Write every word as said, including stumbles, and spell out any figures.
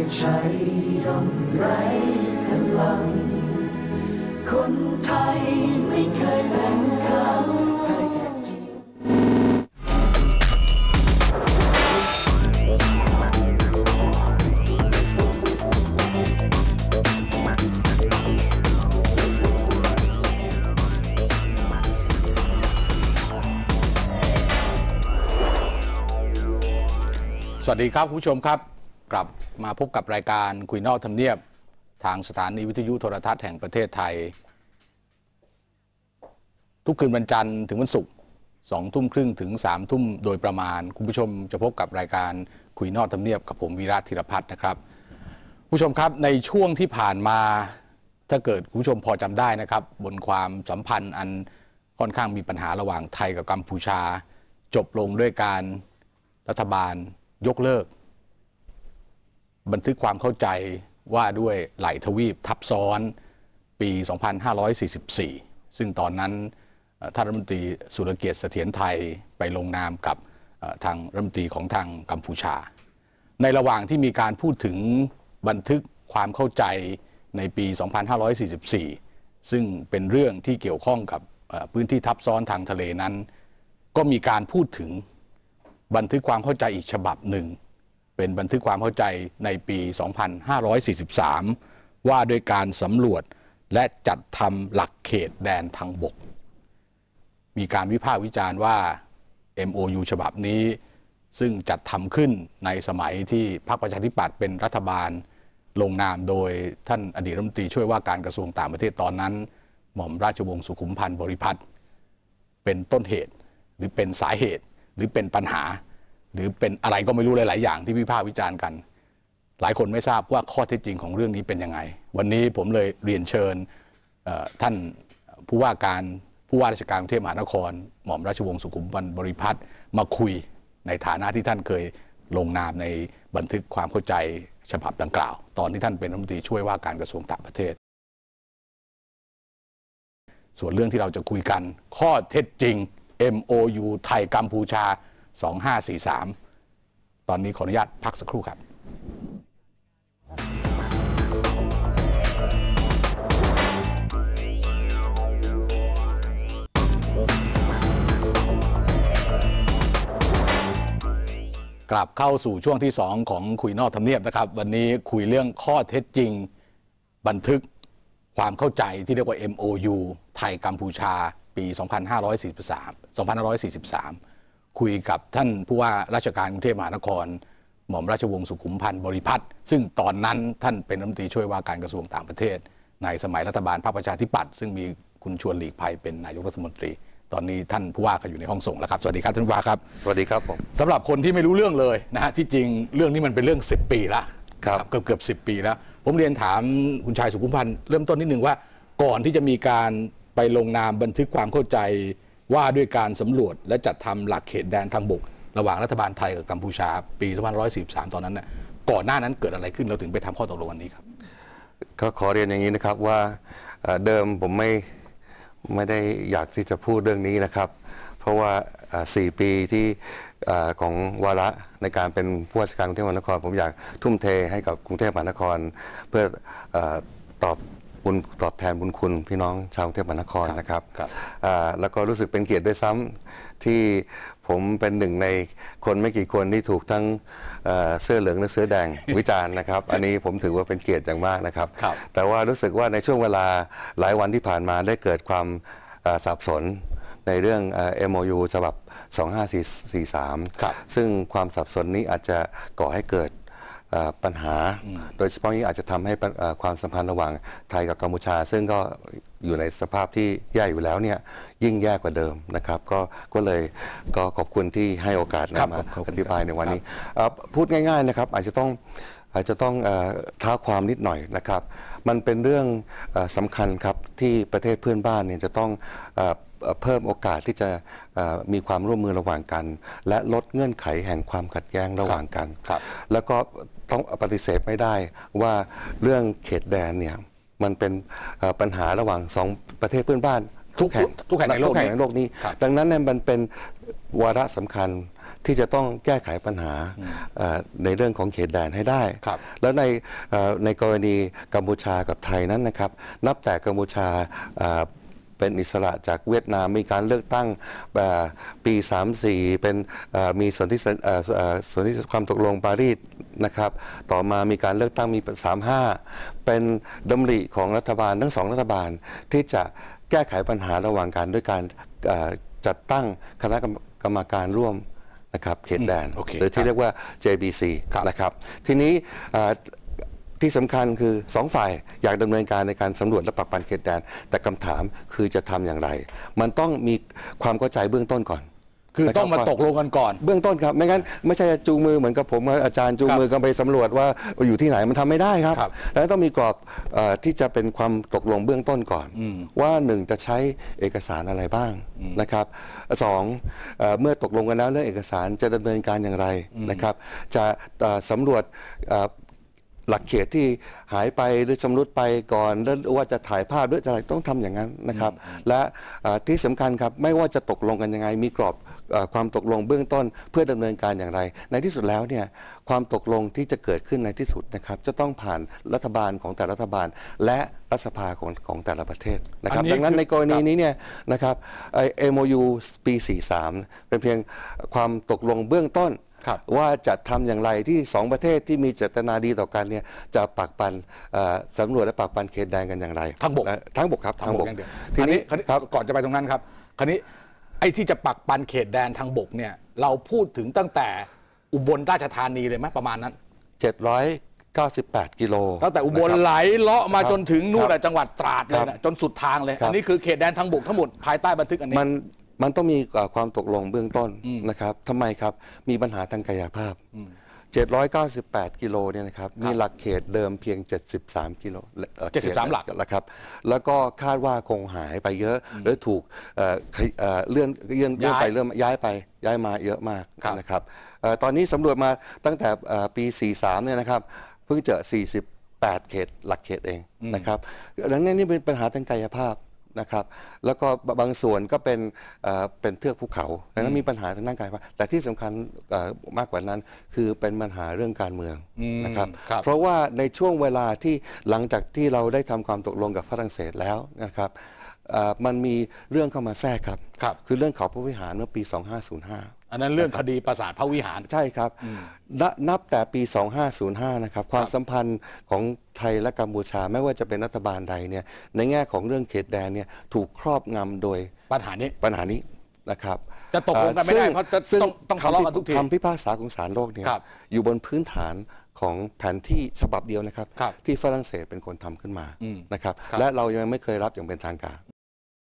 ใช่ย่อมไร้พลังคนไทยไม่เคยแบ่งข้างใครแก่จีสวัสดีครับคุณผู้ชมครับกลับมาพบกับรายการคุยนอกทำเนียบทางสถานีวิทยุโทรทัศน์แห่งประเทศไทยทุกคืนวันจันทร์ถึงวันศุกร์สองทุ่มครึ่งถึงสามทุ่มโดยประมาณคุณผู้ชมจะพบกับรายการคุยนอกทำเนียบกับผมวีระธีรพัฒน์นะครับผู้ชมครับในช่วงที่ผ่านมาถ้าเกิดคุณผู้ชมพอจำได้นะครับบนความสัมพันธ์อันค่อนข้างมีปัญหาระหว่างไทยกับกัมพูชาจบลงด้วยการรัฐบาลยกเลิกบันทึกความเข้าใจว่าด้วยไหลทวีปทับซ้อนปี สองพันห้าร้อยสี่สิบสี่ ซึ่งตอนนั้นท่านรัฐมนตรีสุรเกียรติเสถียรไทยไปลงนามกับทางรัฐมนตรีของทางกัมพูชาในระหว่างที่มีการพูดถึงบันทึกความเข้าใจในปี สองพันห้าร้อยสี่สิบสี่ ซึ่งเป็นเรื่องที่เกี่ยวข้องกับพื้นที่ทับซ้อนทางทะเลนั้นก็มีการพูดถึงบันทึกความเข้าใจอีกฉบับหนึ่งเป็นบันทึกความเข้าใจในปี สองพันห้าร้อยสี่สิบสาม ว่าด้วยการสำรวจและจัดทำหลักเขตแดนทางบกมีการวิพากษ์วิจารณ์ว่า เอ็ม โอ ยู ฉบับนี้ซึ่งจัดทำขึ้นในสมัยที่พรรคประชาธิปัตย์เป็นรัฐบาลลงนามโดยท่านอดีตรัฐมนตรีช่วยว่าการกระทรวงต่างประเทศตอนนั้นหม่อมราชวงศ์สุขุมพันธ์บริพัตรเป็นต้นเหตุหรือเป็นสาเหตุหรือเป็นปัญหาหรือเป็นอะไรก็ไม่รู้หลายๆอย่างที่วิพากษ์วิจารณ์กันหลายคนไม่ทราบว่าข้อเท็จจริงของเรื่องนี้เป็นยังไงวันนี้ผมเลยเรียนเชิญท่านผู้ว่าการผู้ว่าราชการกรุงเทพมหานครหม่อมราชวงศ์สุขุมพันธ์บริพัตรมาคุยในฐานะที่ท่านเคยลงนามในบันทึกความเข้าใจฉบับดังกล่าวตอนที่ท่านเป็นรัฐมนตรีช่วยว่าการกระทรวงต่างประเทศส่วนเรื่องที่เราจะคุยกันข้อเท็จจริง เอ็ม โอ ยู ไทยกัมพูชาสองห้าสี่สาม ตอนนี้ขออนุญาตพักสักครู่ครับกลับเข้าสู่ช่วงที่สองของคุยนอกทำเนียบนะครับวันนี้คุยเรื่องข้อเท็จจริงบันทึกความเข้าใจที่เรียกว่า เอ็ม โอ ยู ไทยกัมพูชาปี สองพันห้าร้อยสี่สิบสาม สองพันห้าร้อยสี่สิบสามคุยกับท่านผู้ว่าราชการกรุงเทพมหานครหม่อมราชวงศ์สุขุมพันธ์บริพัตรซึ่งตอนนั้นท่านเป็นรัฐมนตรีช่วยว่าการกระทรวงต่างประเทศในสมัยรัฐบาลพรรคประชาธิปัตย์ซึ่งมีคุณชวนหลีกภัยเป็นนายกรัฐมนตรีตอนนี้ท่านผู้ว่าก็อยู่ในห้องส่งแล้วครับสวัสดีครับท่านผู้ว่าครับสวัสดีครับผมสำหรับคนที่ไม่รู้เรื่องเลยนะฮะที่จริงเรื่องนี้มันเป็นเรื่องสิบปีแล้วครับเกือบเกือบสิบปีแล้วผมเรียนถามคุณชายสุขุมพันธ์เริ่มต้นนิดนึงว่าก่อนที่จะมีการไปลงนามบันทึกความเข้าใจว่าด้วยการสำรวจและจัดทำหลักเขตแดนทางบกระหว่างรัฐบาลไทยกับกัมพูชาปี สองพันห้าร้อยสี่สิบสาม ตอนนั้นเนี่ยก่อนหน้านั้นเกิดอะไรขึ้นเราถึงไปทำข้อตกลงวันนี้ครับก็ขอเรียนอย่างนี้นะครับว่าเดิมผมไม่ไม่ได้อยากที่จะพูดเรื่องนี้นะครับเพราะว่าสี่ปีที่ของวาระในการเป็นผู้ว่าราชการกรุงเทพมหานครผมอยากทุ่มเทให้กับกรุงเทพมหานครเพื่อตอบบุญตอบแทนบุญคุณพี่น้องชาวกรุงเทพมหานครนะครับแล้วก็รู้สึกเป็นเกียรติด้วยซ้ำที่ผมเป็นหนึ่งในคนไม่กี่คนที่ถูกทั้งเสื้อเหลืองและเสื้อแดงวิจารณ์นะครับอันนี้ผมถือว่าเป็นเกียรติอย่างมากนะครับแต่ว่ารู้สึกว่าในช่วงเวลาหลายวันที่ผ่านมาได้เกิดความสับสนในเรื่อง เอ็ม โอ ยู ฉบับสองห้าสี่สามซึ่งความสับสนนี้อาจจะก่อให้เกิดปัญหาโดยเฉพาะนี้อาจจะทำให้ความสัมพันธ์ระหว่างไทยกับกัมพูชาซึ่งก็อยู่ในสภาพที่แย่อยู่แล้วเนี่ยยิ่งแย่กว่าเดิมนะครับก็ก็เลยก็ขอบคุณที่ให้โอกาสมาอธิบายในวันนี้พูดง่ายๆนะครับอาจจะต้องอาจจะต้องท้าความนิดหน่อยนะครับมันเป็นเรื่องสำคัญครับที่ประเทศเพื่อนบ้านเนี่ยจะต้องเพิ่มโอกาสที่จะมีความร่วมมือระหว่างกันและลดเงื่อนไขแห่งความขัดแย้งระหว่างกันแล้วก็ต้องปฏิเสธไม่ได้ว่าเรื่องเขตแดนเนี่ยมันเป็นปัญหาระหว่างสองประเทศเพื่อนบ้านทุกแห่งทุกแห่งในโลกทุกแห่งในโลกนี้ครับดังนั้นเนี่ยมันเป็นวาระสำคัญที่จะต้องแก้ไขปัญหาเอ่อในเรื่องของเขตแดนให้ได้ครับแล้วในเอ่อในกรณีกัมพูชากับไทยนั้นนะครับนับแต่กัมพูชาเอ่อเป็นอิสระจากเวียดนามมีการเลือกตั้งเอ่อปีสามสิบสี่เป็นเอ่อมีสนธิสัญเอ่อเอ่อสนธิความตกลงปารีสนะครับต่อมามีการเลือกตั้งมีสามห้าเป็นดำริของรัฐบาลทั้งสองรัฐบาลที่จะแก้ไขปัญหาระหว่างกันด้วยการเอ่อจัดตั้งคณะกรรมการร่วมนะครับเขตแดนโอเคหรือที่เรียกว่า เจ บี ซีครับนะครับทีนี้เอ่อที่สำคัญคือสองฝ่ายอยากดำเนินการในการสำรวจและปักปันเขตแดนแต่คำถามคือจะทำอย่างไร มันต้องมีความเข้าใจเบื้องต้นก่อนคือต้องมานะครับตกลงกันก่อนเบื้องต้นครับไม่งั้นไม่ใช่จูงมือเหมือนกับผมอาจารย์จูงมือกันไปสำรวจว่าอยู่ที่ไหนมันทำไม่ได้ครับครับแล้วต้องมีกรอบเอ่อที่จะเป็นความตกลงเบื้องต้นก่อน ว่าหนึ่งจะใช้เอกสารอะไรบ้างนะครับสองเอ่อเมื่อตกลงกันแล้วเรื่องเอกสารจะดำเนินการอย่างไรนะครับ จะเอ่อสำรวจเอ่อหลักเขตที่หายไปหรือชำรุดไปก่อนแล้วว่าจะถ่ายภาพหรืออะไรต้องทำอย่างนั้นนะครับ และเอ่อที่สำคัญครับไม่ว่าจะตกลงกันยังไงมีกรอบเอ่อความตกลงเบื้องต้นเพื่อดำเนินการอย่างไร ในที่สุดแล้วเนี่ยความตกลงที่จะเกิดขึ้นในที่สุดนะครับจะต้องผ่านรัฐบาลของแต่ละรัฐบาล และรัฐสภาของของแต่ละประเทศนะครับอันนี้ดังนั้นคือในกรณีครับนี้เนี่ยนะครับไอ้ เอ็ม โอ ยู ปี สี่สิบสาม เป็นเพียงความตกลงเบื้องต้นครับว่าจะทำอย่างไรที่สองประเทศที่มีเจตนาดีต่อกันเนี่ยจะปักปันเอ่อสำรวจและปักปันเขตแดนกันอย่างไรทั้งบกและทั้งบกครับทางบกอย่างเดียวทีนี้คราวนี้ครับก่อนจะไปตรงนั้นครับคราวนี้ไอ้ที่จะปักปันเขตแดนทางบกเนี่ยเราพูดถึงตั้งแต่อุบลราชธานีเลยไหมประมาณนั้นเจ็ดร้อยเก้าสิบแปดกิโลตั้งแต่อุบลนะครับไหลเลาะมาจนถึงนู่นครับน่ะจังหวัดตราดเลยครันะบจนสุดทางเลยครับอันนี้คือเขตแดนทางบกทั้งหมดภายใต้บันทึกอันนี้มันมันต้องมีเอ่อความตกลงเบื้องต้นนะครับทำไมครับมีปัญหาทางกายภาพ เจ็ดร้อยเก้าสิบแปดกิโลเนี่ยนะครับมีหลักเขตเดิมเพียงเจ็ดสิบสามกิโลอ่อเจ็ดสิบสามขตหลักแล้วครับแล้วก็คาดว่าคงหายไปเยอะหรือถูกเอ่อขยเอ่อเลื่อนเลื่อนเลื่อนไปเลื่อนย้ายไปย้ายมาเยอะมากครับนะครับเอ่อตอนนี้สำรวจมาตั้งแต่เอ่อปี สี่สิบสาม เนี่ยนะครับเพิ่งเจอสี่สิบแปดเขตหลักเขตเองนะครับดังนั้นนี่เป็นปัญหาทางกายภาพนะครับแล้วก็บางส่วนก็เป็นเอ่อเป็นเทือกภูเขาดังนั้นมีปัญหาทางด้านกายภาพแต่ที่สำคัญเอ่อมากกว่านั้นคือเป็นปัญหาเรื่องการเมืองนะครับครับเพราะว่าในช่วงเวลาที่หลังจากที่เราได้ทำความตกลงกับฝรั่งเศสแล้วนะครับเอ่อมันมีเรื่องเข้ามาแทรกครับครับคือเรื่องเขาพระวิหารเมื่อปี สองพันห้าร้อยห้าอันนั้นเรื่องคดีปราสาทพระวิหารใช่ครับนนับแต่ปี สองพันห้าร้อยห้า นะครับความสัมพันธ์ของไทยและกัมพูชาไม่ว่าจะเป็นรัฐบาลใดเนี่ยในแง่ของเรื่องเขตแดนเนี่ยถูกครอบงำโดยปัญหานี้ปัญหานี้นะครับจะตกลงกันไม่ได้ซึ่เพราะจะซึ่ต้องต้องทะเลาะกันทุกทีคำพิพากษาของศาลโลกเนี่ยครับอยู่บนพื้นฐานของแผนที่ฉบับเดียวนะครับครับที่ฝรั่งเศสเป็นคนทำขึ้นมานะครับครับและเรายังไม่เคยรับอย่างเป็นทางการ